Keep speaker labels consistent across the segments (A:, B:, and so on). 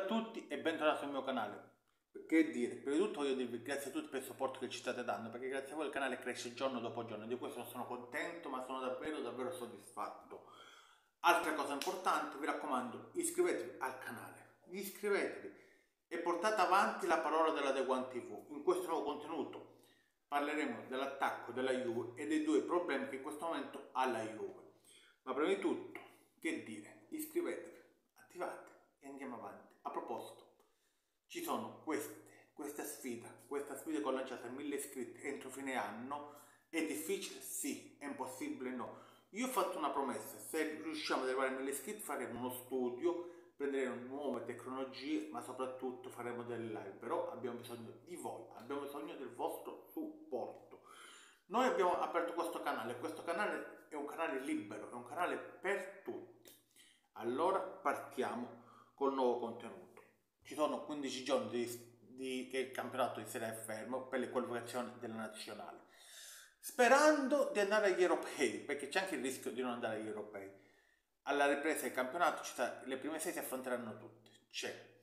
A: Ciao a tutti e bentornati sul mio canale. Che dire, prima di tutto voglio dirvi grazie a tutti per il supporto che ci state dando, perché grazie a voi il canale cresce giorno dopo giorno e di questo non sono contento, ma sono davvero soddisfatto. Altra cosa importante, vi raccomando, iscrivetevi al canale, iscrivetevi e portate avanti la parola della The One TV. In questo nuovo contenuto parleremo dell'attacco della Juve e dei due problemi che in questo momento ha la Juve. Ma prima di tutto, che dire, iscrivetevi, attivate e andiamo avanti. A proposito, ci sono questa sfida che ho lanciato a 1000 iscritti entro fine anno. È difficile? Sì. È impossibile? No. Io ho fatto una promessa: se riusciamo ad arrivare a 1000 iscritti faremo uno studio, prenderemo nuove tecnologie, ma soprattutto faremo delle live. Però abbiamo bisogno di voi, abbiamo bisogno del vostro supporto. Noi abbiamo aperto questo canale è un canale libero, è un canale per tutti. Allora partiamo col nuovo contenuto. Ci sono 15 giorni che il campionato di Serie A è fermo per le qualificazioni della nazionale, sperando di andare agli europei, perché c'è anche il rischio di non andare agli europei. Alla ripresa del campionato le prime 6 si affronteranno tutte. C'è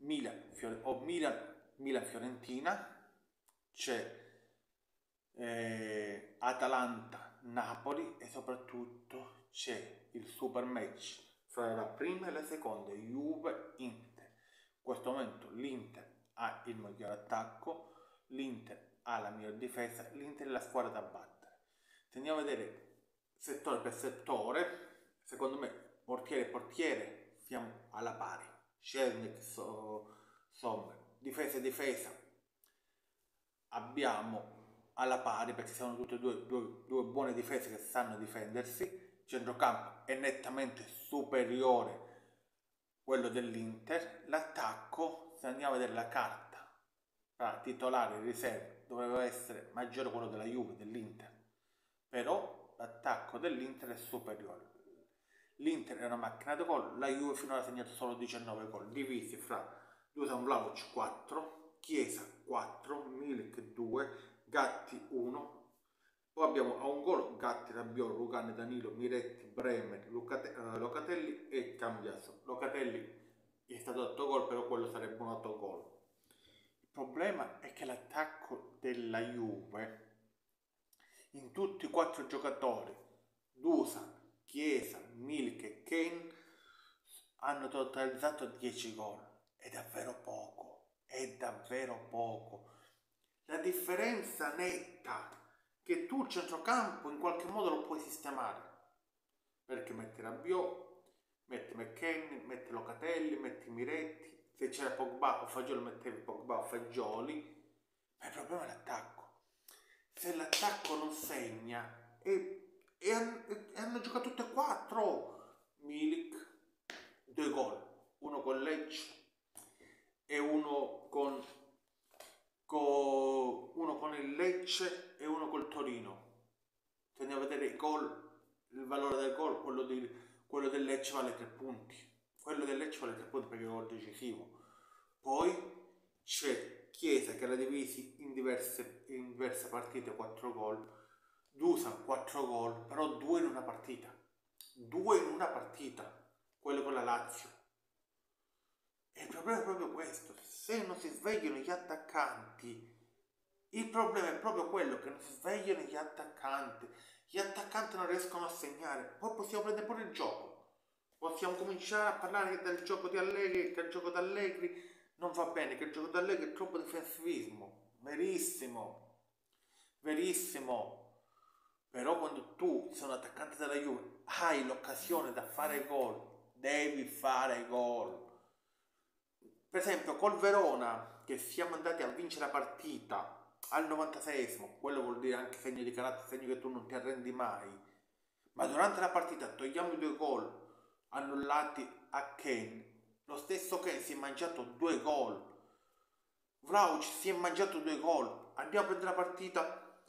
A: Milan-Fiorentina, c'è Atalanta-Napoli e soprattutto c'è il super match fra la prima e la seconda, Juve-Inter. In questo momento l'Inter ha il miglior attacco, l'Inter ha la miglior difesa, l'Inter è la squadra da battere. Se andiamo a vedere settore per settore, secondo me portiere e portiere siamo alla pari. Schelnick, Sommer, difesa e difesa abbiamo alla pari, perché sono tutte e due buone difese che sanno difendersi. Centrocampo è nettamente superiore quello dell'Inter. L'attacco, se andiamo a vedere la carta tra titolare e riserve, dovrebbe essere maggiore quello della Juve, dell'Inter, però l'attacco dell'Inter è superiore. L'Inter è una macchina di gol, la Juve finora ha segnato solo 19 gol, divisi fra Dusan Vlahovic 4, Chiesa 4, Milik 2, Gatti 1, poi abbiamo a un gol Gatti, Rabiot, Rugani, Danilo, Miretti, Bremer, Locatelli e Cambiaso. Locatelli è stato 8 gol, però quello sarebbe un autogol. Il problema è che l'attacco della Juve, in tutti i 4 giocatori, Dusan, Chiesa, Milik e Kane, hanno totalizzato 10 gol. È davvero poco, è davvero poco. La differenza netta è che tu il centrocampo in qualche modo lo puoi sistemare, perché metti Rabiot, metti McKennie, metti Locatelli, metti Miretti. Se c'era Pogba o Fagioli mettevi Pogba o Fagioli, ma il problema è l'attacco. Se l'attacco non segna e hanno giocato tutte e 4. Milik 2 gol, uno con Lecce e uno con il Lecce e uno col Torino. Se andiamo a vedere i gol, il valore del gol, quello del Lecce vale 3 punti. Quello del Lecce vale 3 punti perché è un gol decisivo. Poi c'è Chiesa che l'ha divisi in diverse partite, 4 gol. Dusan 4 gol, però 2 in una partita. 2 in una partita, quello con la Lazio. E il problema è proprio questo: se non si svegliano gli attaccanti, il problema è proprio quello che non si svegliano gli attaccanti non riescono a segnare. Poi possiamo prendere pure il gioco, possiamo cominciare a parlare del gioco di Allegri, che il gioco di Allegri non va bene, che il gioco di Allegri è troppo difensivismo. Verissimo, verissimo. Però quando tu sei un attaccante della Juve, hai l'occasione da fare gol, devi fare gol. Per esempio col Verona, che siamo andati a vincere la partita al 96esimo, quello vuol dire anche segno di carattere, segno che tu non ti arrendi mai, ma durante la partita togliamo i 2 gol annullati a Kane. Lo stesso Kane si è mangiato 2 gol, Vlahovic si è mangiato 2 gol. Andiamo a prendere la partita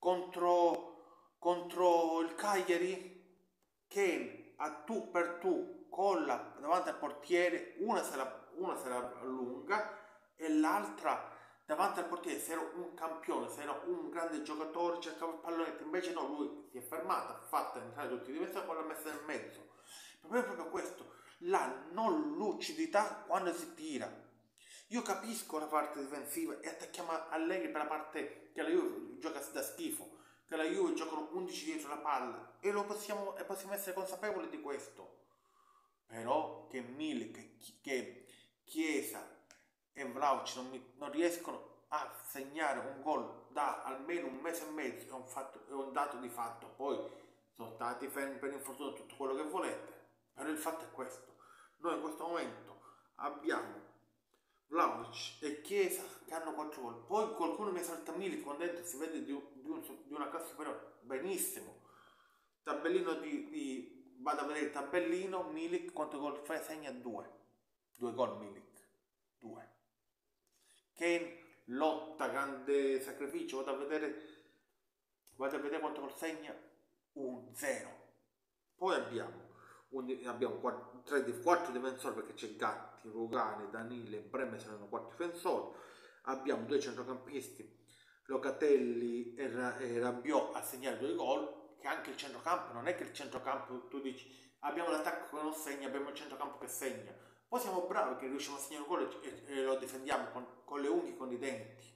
A: contro il Cagliari, Kane a tu per tu colla davanti al portiere, una se la allunga e l'altra davanti al portiere. Se era un campione, se era un grande giocatore, cercava il pallonetto, invece no, lui si è fermato, ha fatto entrare tutti i difensori e poi l'ha messa nel mezzo. Il problema è proprio questo: la non lucidità quando si tira. Io capisco la parte difensiva e attacchiamo Allegri per la parte che la Juve gioca da schifo, che la Juve giocano 11 dietro la palla e possiamo essere consapevoli di questo. Però che Milik, che Chiesa e Vlahovic non riescono a segnare un gol da almeno un mese e mezzo è un dato di fatto. Poi sono stati fermi per infortunio tutto quello che volete, però il fatto è questo: noi in questo momento abbiamo Vlahovic e Chiesa che hanno 4 gol. Poi qualcuno mi salta Milik quando dentro si vede di una classe superiore, benissimo. Tabellino vado a vedere il tabellino. Milik quanto gol fa? Segna 2 gol Milik, 2. Kane lotta, grande sacrificio, vado a vedere quanto gol segna, 0. Poi abbiamo 4 difensori, perché c'è Gatti, Rugani, Danile, Bremme, saranno 4 difensori. Abbiamo 2 centrocampisti, Locatelli e Rabiot, a segnare 2 gol. Che anche il centrocampo, non è che il centrocampo tu dici abbiamo l'attacco che non segna, abbiamo il centrocampo che segna. Poi siamo bravi che riusciamo a segnare un gol e lo difendiamo con le unghie, con i denti.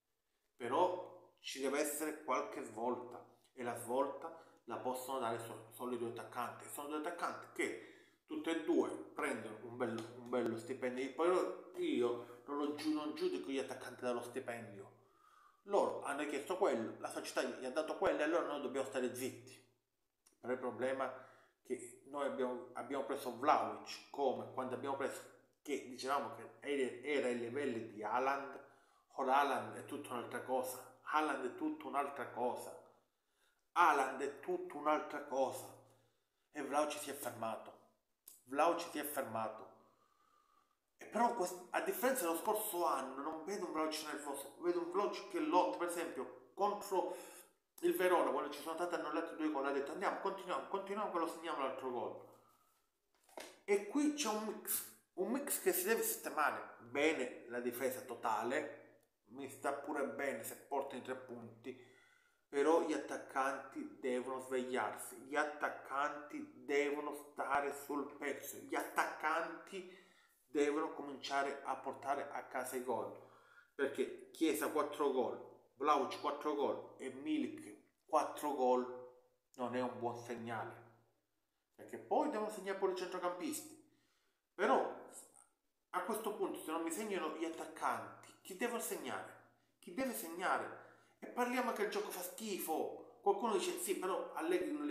A: Però ci deve essere qualche svolta, e la svolta la possono dare solo i 2 attaccanti. Sono 2 attaccanti che tutti e 2 prendono un bello stipendio. Poi io non giudico gli attaccanti dallo stipendio. Loro hanno chiesto quello, la società gli ha dato quello e allora noi dobbiamo stare zitti. Però il problema è che noi abbiamo preso Vlahovic come quando abbiamo preso, che dicevamo che era ai livelli di Haaland. Ora Haaland è tutta un'altra cosa. Haaland è tutta un'altra cosa. Haaland è tutta un'altra cosa. E Vlahovic si è fermato. Vlahovic si è fermato. E però a differenza dello scorso anno non vedo un Vlahovic nervoso, vedo un Vlahovic che lotta. Per esempio contro il Verona, quando ci sono stati annullati 2 gol, ha detto andiamo, continuiamo che lo segniamo l'altro gol. E qui c'è un mix che si deve sistemare bene. La difesa totale mi sta pure bene se porta in 3 punti, però gli attaccanti devono svegliarsi, gli attaccanti devono stare sul pezzo, gli attaccanti devono cominciare a portare a casa i gol, perché Chiesa 4 gol, Vlahovic 4 gol e Milik 4 gol non è un buon segnale, perché poi devono segnare pure i centrocampisti. Però a questo punto, se non mi segnano gli attaccanti, chi deve segnare? Chi deve segnare? E parliamo che il gioco fa schifo. Qualcuno dice sì, però Allegri non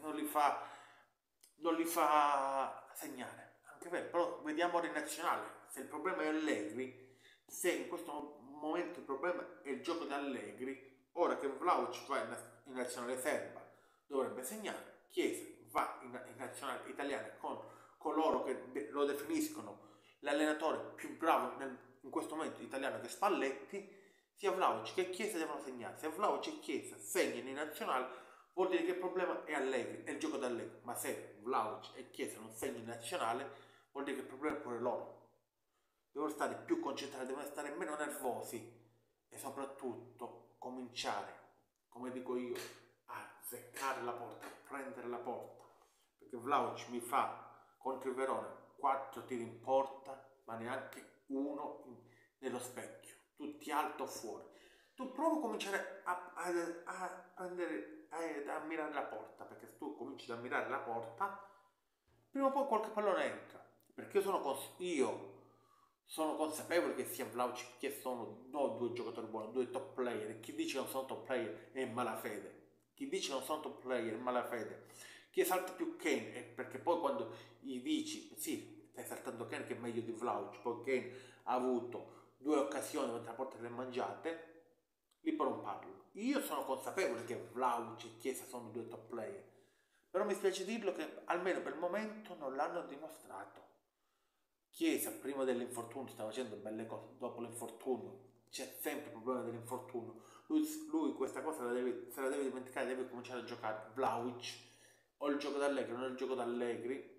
A: li fa segnare. Anche vero, però vediamo ora in nazionale. Se il problema è Allegri, se in questo momento il problema è il gioco di Allegri, ora che Vlahovic va in nazionale serba dovrebbe segnare, Chiesa va in nazionale italiana con coloro che lo definiscono l'allenatore più bravo in questo momento italiano, che Spalletti. Sia Vlahovic che Chiesa devono segnare. Se Vlahovic e Chiesa segnano in nazionale, vuol dire che il problema è Allegri, è il gioco da Allegri. Ma se Vlahovic e Chiesa non segnano in nazionale, vuol dire che il problema è pure loro. Devono stare più concentrati, devono stare meno nervosi e soprattutto cominciare, come dico io, a seccare la porta, a prendere la porta. Perché Vlahovic mi fa contro il Verona 4 tiri in porta, ma neanche uno nello specchio, tutti alto fuori. Tu prova a cominciare a mirare la porta, perché se tu cominci a mirare la porta, prima o poi qualche pallone entra. Perché io sono consapevole che sia Vlahovic che sono 2 giocatori buoni, 2 top player. E chi dice che non sono top player è in malafede. Chi dice che non sono top player è in malafede. Chi esalta più Kane è perché poi quando gli dici sì, stai esaltando Kane che è meglio di Vlahovic, poi Kane ha avuto 2 occasioni mentre la porta le mangiate, lì poi non parlo. Io sono consapevole che Vlahovic e Chiesa sono 2 top player, però mi spiace dirlo che almeno per il momento non l'hanno dimostrato. Chiesa prima dell'infortunio stava facendo belle cose, dopo l'infortunio c'è sempre il problema dell'infortunio. Lui questa cosa se la deve dimenticare, deve cominciare a giocare. Vlahovic, o il gioco d'Allegri o non il gioco d'Allegri,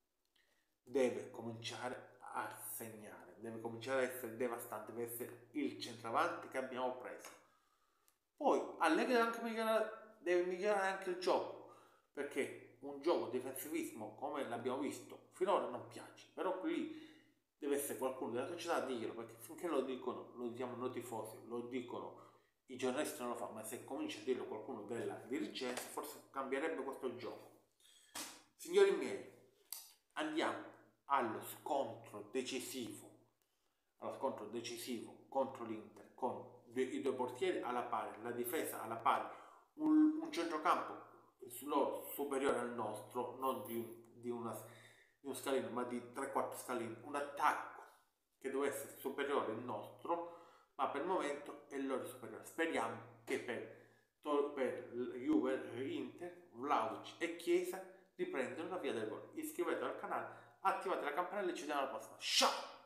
A: deve cominciare a segnare, deve cominciare a essere devastante, deve essere il centravanti che abbiamo preso. Poi Allegri deve migliorare anche il gioco, perché un gioco difensivismo come l'abbiamo visto finora non piace, però lì deve essere qualcuno della società a dirlo, perché finché lo dicono, lo diciamo noi tifosi, lo dicono i giornalisti non lo fanno, ma se comincia a dirlo qualcuno della dirigenza forse cambierebbe questo gioco. Signori miei, andiamo allo scontro decisivo contro l'Inter, con i due portieri alla pari, la difesa alla pari, un centrocampo loro superiore al nostro, non di uno scalino, ma di 3-4 scalini, un attacco che deve essere superiore al nostro, ma per il momento è loro superiore. Speriamo che per Juve, Inter, Vlahovic e Chiesa riprendano la via del gol. Iscrivetevi al canale, attivate la campanella e ci vediamo alla prossima. Ciao!